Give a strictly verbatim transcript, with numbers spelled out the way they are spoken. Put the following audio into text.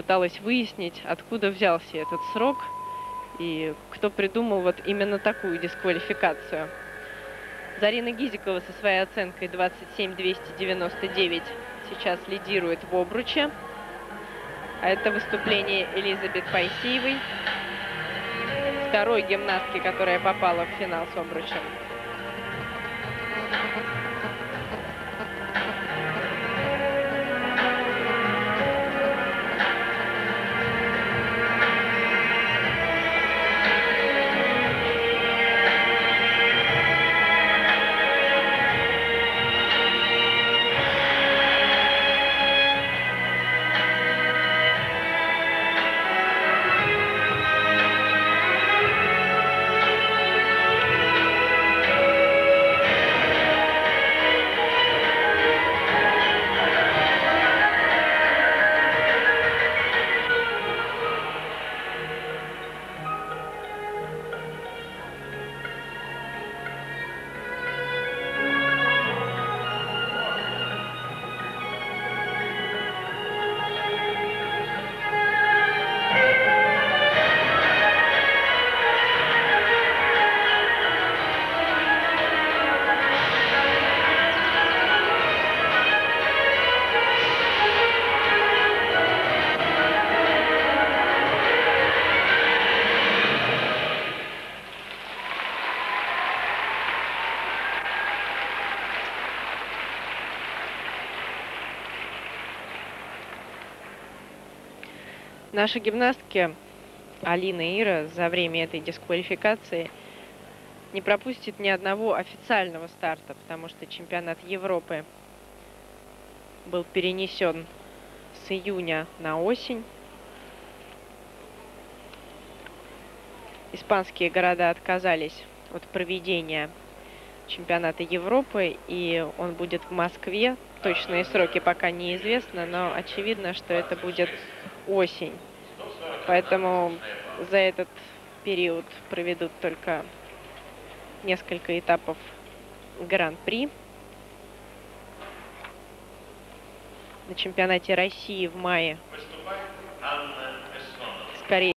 пыталась выяснить, откуда взялся этот срок и кто придумал вот именно такую дисквалификацию. Зарина Гизикова со своей оценкой двадцать семь двести девяносто девять сейчас лидирует в обруче. А это выступление Элизабет Пайсеевой, второй гимнастки, которая попала в финал с обручем. Наши гимнастки Алина и Ира за время этой дисквалификации не пропустят ни одного официального старта, потому что чемпионат Европы был перенесен с июня на осень. Испанские города отказались от проведения чемпионата Европы, и он будет в Москве. Точные сроки пока неизвестны, но очевидно, что это будет осень. Поэтому за этот период проведут только несколько этапов Гран-при. На чемпионате России в мае скорее